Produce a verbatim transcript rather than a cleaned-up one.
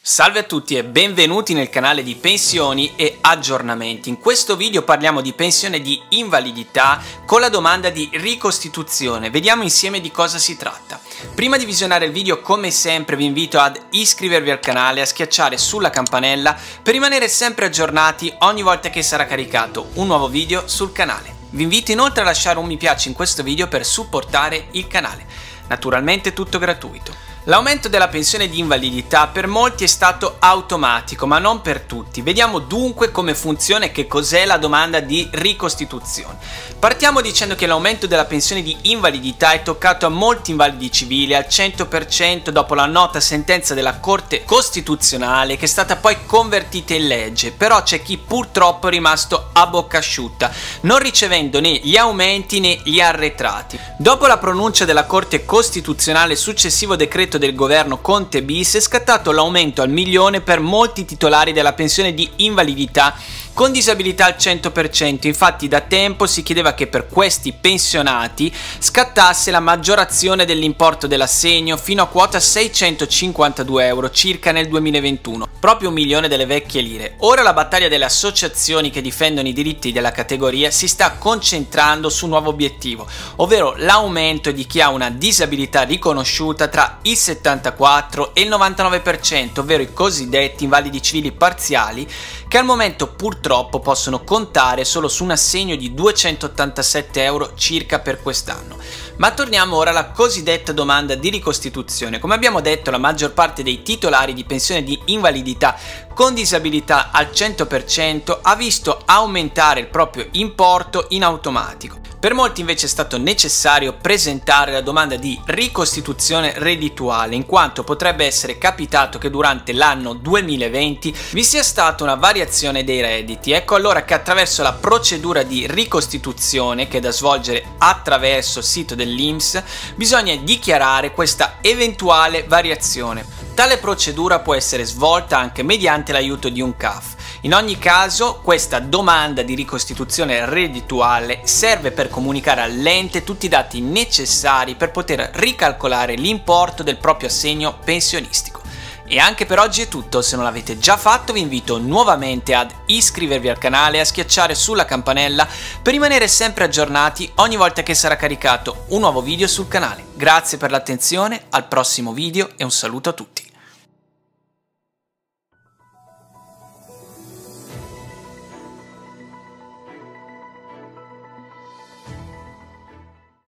Salve a tutti e benvenuti nel canale di pensioni e aggiornamenti. In questo video parliamo di pensione di invalidità con la domanda di ricostituzione. Vediamo insieme di cosa si tratta. Prima di visionare il video, come sempre, vi invito ad iscrivervi al canale e a schiacciare sulla campanella per rimanere sempre aggiornati ogni volta che sarà caricato un nuovo video sul canale. Vi invito inoltre a lasciare un mi piace in questo video per supportare il canale. Naturalmente tutto gratuito. L'aumento della pensione di invalidità per molti è stato automatico, ma non per tutti. Vediamo dunque come funziona e che cos'è la domanda di ricostituzione. Partiamo dicendo che l'aumento della pensione di invalidità è toccato a molti invalidi civili al cento per cento dopo la nota sentenza della Corte Costituzionale che è stata poi convertita in legge, però c'è chi purtroppo è rimasto a bocca asciutta, non ricevendo né gli aumenti né gli arretrati. Dopo la pronuncia della Corte Costituzionale, successivo decreto del governo Conte bis, è scattato l'aumento al milione per molti titolari della pensione di invalidità con disabilità al cento per cento. Infatti da tempo si chiedeva che per questi pensionati scattasse la maggiorazione dell'importo dell'assegno fino a quota seicentocinquantadue euro circa nel duemilaventuno, proprio un milione delle vecchie lire. Ora la battaglia delle associazioni che difendono i diritti della categoria si sta concentrando su un nuovo obiettivo, ovvero l'aumento di chi ha una disabilità riconosciuta tra il settantaquattro e il novantanove per cento, ovvero i cosiddetti invalidi civili parziali, che al momento purtroppo possono contare solo su un assegno di duecentottantasette euro circa per quest'anno. Ma torniamo ora alla cosiddetta domanda di ricostituzione. Come abbiamo detto, la maggior parte dei titolari di pensione di invalidità con disabilità al cento per cento ha visto aumentare il proprio importo in automatico. Per molti invece è stato necessario presentare la domanda di ricostituzione reddituale, in quanto potrebbe essere capitato che durante l'anno duemilaventi vi sia stata una variazione dei redditi. Ecco allora che attraverso la procedura di ricostituzione, che è da svolgere attraverso il sito dell'I N P S, bisogna dichiarare questa eventuale variazione. Tale procedura può essere svolta anche mediante l'aiuto di un C A F. In ogni caso, questa domanda di ricostituzione reddituale serve per comunicare all'ente tutti i dati necessari per poter ricalcolare l'importo del proprio assegno pensionistico. E anche per oggi è tutto. Se non l'avete già fatto, vi invito nuovamente ad iscrivervi al canale e a schiacciare sulla campanella per rimanere sempre aggiornati ogni volta che sarà caricato un nuovo video sul canale. Grazie per l'attenzione, al prossimo video e un saluto a tutti.